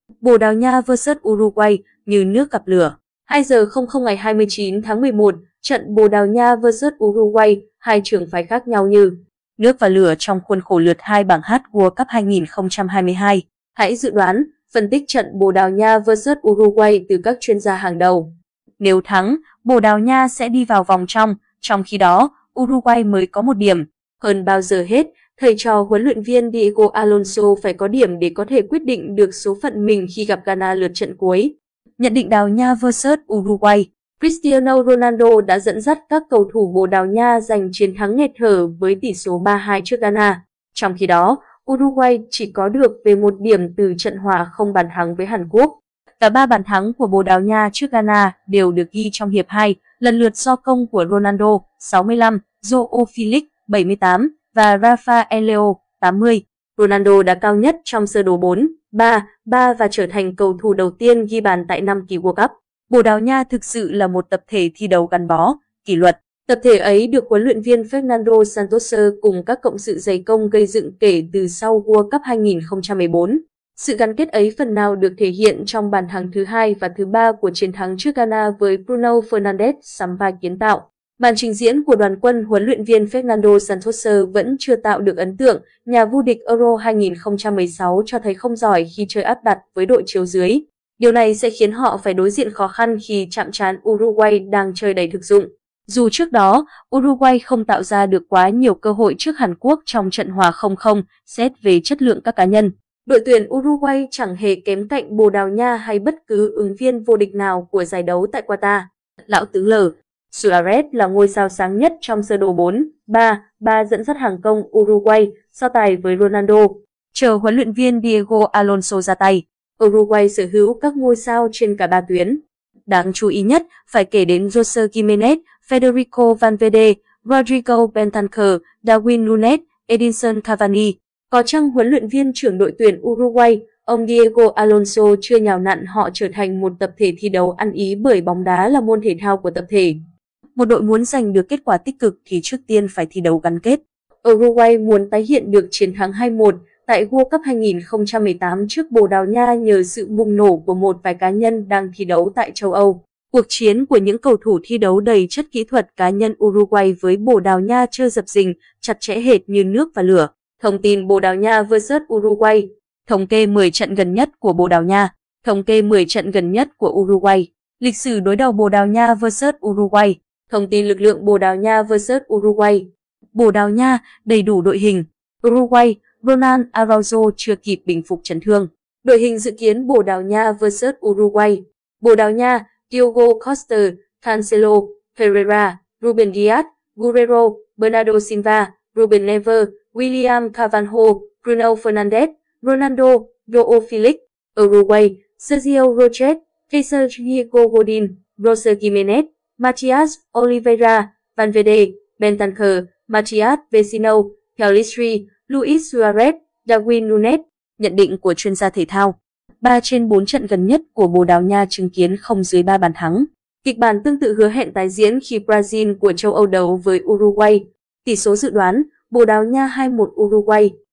Bồ Đào Nha vs Uruguay như nước gặp lửa. 2 giờ 00 ngày 29 tháng 11, trận Bồ Đào Nha vs Uruguay, hai trường phái khác nhau như nước và lửa trong khuôn khổ lượt 2 bảng H World Cup 2022. Hãy dự đoán, phân tích trận Bồ Đào Nha vs Uruguay từ các chuyên gia hàng đầu. Nếu thắng, Bồ Đào Nha sẽ đi vào vòng trong khi đó, Uruguay mới có 1 điểm. Hơn bao giờ hết, thầy trò huấn luyện viên Diego Alonso phải có điểm để có thể quyết định được số phận mình khi gặp Ghana lượt trận cuối. Nhận định Đào Nha vs Uruguay. Cristiano Ronaldo đã dẫn dắt các cầu thủ Bồ Đào Nha giành chiến thắng nghẹt thở với tỷ số 3-2 trước Ghana. Trong khi đó, Uruguay chỉ có được về 1 điểm từ trận hòa không bàn thắng với Hàn Quốc. Cả 3 bàn thắng của Bồ Đào Nha trước Ghana đều được ghi trong hiệp 2, lần lượt do công của Ronaldo 65, Joao Felix 78 và Rafael Leão 80. Ronaldo đã cao nhất trong sơ đồ 4-3-3 và trở thành cầu thủ đầu tiên ghi bàn tại 5 kỳ World Cup. Bồ Đào Nha thực sự là một tập thể thi đấu gắn bó, kỷ luật. Tập thể ấy được huấn luyện viên Fernando Santos cùng các cộng sự dày công gây dựng kể từ sau World Cup 2014. Sự gắn kết ấy phần nào được thể hiện trong bàn thắng thứ 2 và thứ 3 của chiến thắng trước Ghana với Bruno Fernandes sắm vai kiến tạo. Màn trình diễn của đoàn quân huấn luyện viên Fernando Santos vẫn chưa tạo được ấn tượng, nhà vô địch Euro 2016 cho thấy không giỏi khi chơi áp đặt với đội chiếu dưới. Điều này sẽ khiến họ phải đối diện khó khăn khi chạm trán Uruguay đang chơi đầy thực dụng. Dù trước đó, Uruguay không tạo ra được quá nhiều cơ hội trước Hàn Quốc trong trận hòa 0-0, xét về chất lượng các cá nhân. Đội tuyển Uruguay chẳng hề kém cạnh Bồ Đào Nha hay bất cứ ứng viên vô địch nào của giải đấu tại Qatar. Lão tướng L. Suarez là ngôi sao sáng nhất trong sơ đồ 4-3-3 dẫn dắt hàng công Uruguay, so tài với Ronaldo. Chờ huấn luyện viên Diego Alonso ra tay. Uruguay sở hữu các ngôi sao trên cả 3 tuyến. Đáng chú ý nhất phải kể đến José Giménez, Federico Valverde, Rodrigo Bentancur, Darwin Núñez, Edinson Cavani. Có chăng huấn luyện viên trưởng đội tuyển Uruguay, ông Diego Alonso chưa nhào nặn họ trở thành một tập thể thi đấu ăn ý bởi bóng đá là môn thể thao của tập thể. Một đội muốn giành được kết quả tích cực thì trước tiên phải thi đấu gắn kết. Uruguay muốn tái hiện được chiến thắng 2-1 tại World Cup 2018 trước Bồ Đào Nha nhờ sự bùng nổ của một vài cá nhân đang thi đấu tại châu Âu. Cuộc chiến của những cầu thủ thi đấu đầy chất kỹ thuật cá nhân Uruguay với Bồ Đào Nha chơi dập dình, chặt chẽ hệt như nước và lửa. Thông tin Bồ Đào Nha vs Uruguay. Thống kê 10 trận gần nhất của Bồ Đào Nha. Thống kê 10 trận gần nhất của Uruguay. Lịch sử đối đầu Bồ Đào Nha vs Uruguay. Thông tin lực lượng Bồ Đào Nha vs Uruguay. Bồ Đào Nha đầy đủ đội hình. Uruguay, Ronald Araujo chưa kịp bình phục chấn thương. Đội hình dự kiến Bồ Đào Nha vs Uruguay. Bồ Đào Nha, Diogo Costa, Cancelo, Herrera, Ruben Dias, Guerrero, Bernardo Silva, Ruben Neves, William Carvalho, Bruno Fernandes, Ronaldo, Joao Felix. Uruguay, Sergio Roches, Kaiser Diego Godin, José Giménez, Matias Oliveira, Valverde, Bentancur, Matias Vecino, Pelistri, Luis Suarez, Darwin Núñez. Nhận định của chuyên gia thể thao. 3 trên 4 trận gần nhất của Bồ Đào Nha chứng kiến không dưới 3 bàn thắng. Kịch bản tương tự hứa hẹn tái diễn khi Brazil của châu Âu đấu với Uruguay. Tỷ số dự đoán Bồ Đào Nha 2-1 Uruguay.